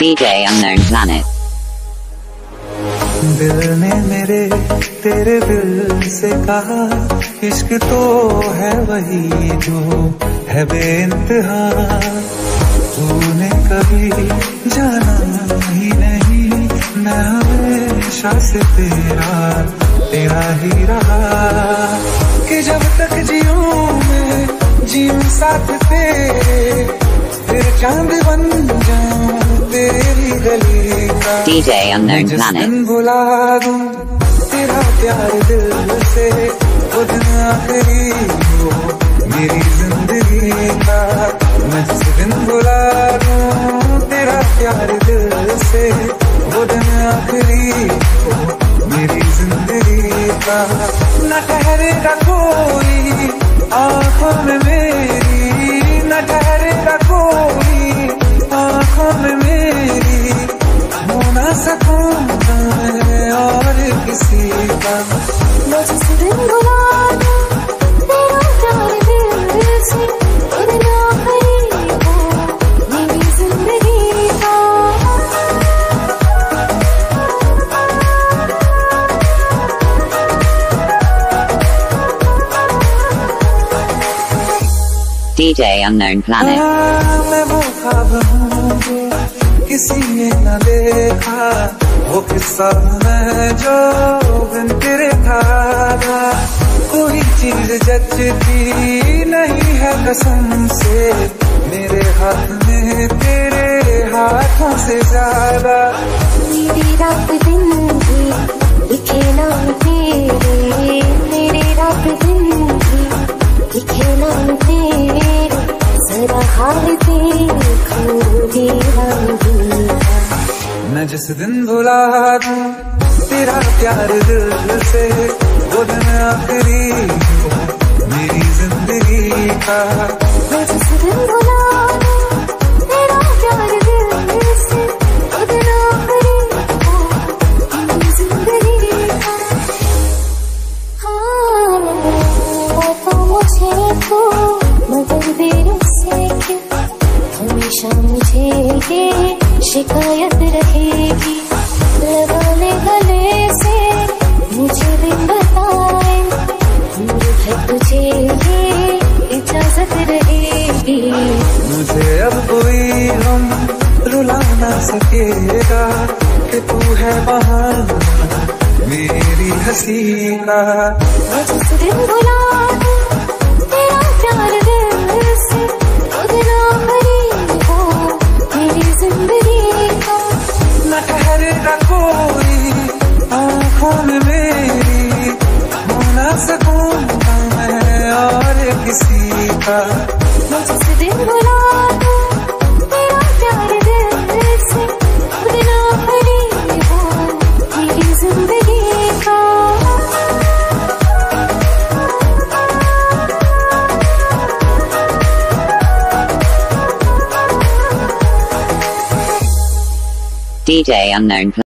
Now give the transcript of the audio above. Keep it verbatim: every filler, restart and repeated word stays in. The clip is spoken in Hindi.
D J Unknown Planet। दिल ने मेरे तेरे दिल से कहा इश्क तो है वही जो है बेइंतहा। तूने कभी जाना ही नहीं, मैं हमेशा से तेरा तेरा ही रहा। कि जब तक जियूं मैं जियूं साथ तेरे, फिर चांद बन जाऊं तेरी गली का। D J Unknown Planet। बुला दूं तेरा प्यार दिल से, वो दिन आखिरी हो मेरी जिंदगी का। मैं जिस दिन बुला दूं तेरा प्यार दिल से, वो दिन आखिरी हो मेरी जिंदगी का। न ठहरेगा कोई आँखों में मेरी, न ठहरेगा कोई आँखों में मेरी, हो ना सकूंगा मैं और किसी का। मैं जिस दिन बुला दूं तेरा प्यार दिल से, वो दिन आखिरी हो मेरी जिंदगी का। D J Unknown Planet। मैं वो ख्वाब हूँ जो किसी ने न देखा, वो किस्सा है जो बिन तेरे था। कोई चीज जचती नहीं है कसम से, मेरे हाथ में तेरे हाथों से ज्यादा। मेरी रात दिन भी लिखे नाम तेरे, मेरी रात दिन भी लिखे नाम तेरे। जरा हाल देखो दीवानगी का। मैं जिस दिन बुला दूं तेरा प्यार दिल से, वो दिन आखिरी हो मेरी जिंदगी का। मैं जिस दिन बुला दूं तेरा प्यार दिल से, वो दिन आखिरी हो मेरी जिंदगी का। हाँ तो मुझे तो मगर देर से क्यों, हमेशा मुझे ये शिकायत रहेगी। लगा ले गले से मुझे दिन बताए, दूर है तुझे ये इजाजत रहेगी। मुझे अब कोई हम रुला ना सकेगा, कि तू है बहाना मेरी हंसी का। मैं जिस दिन बुला दूं तेरा प्यार दिल से, वो दिन आखिरी हो मेरी जिंदगी का। न ठहरेगा कोई आँखों में मेरी, हो ना सकूंगा मैं और किसी का। मैं जिस दिन बुला दूं तेरा प्यार दिल से, वो दिन आखिरी हो मेरी जिंदगी का। D J Unknown Planet।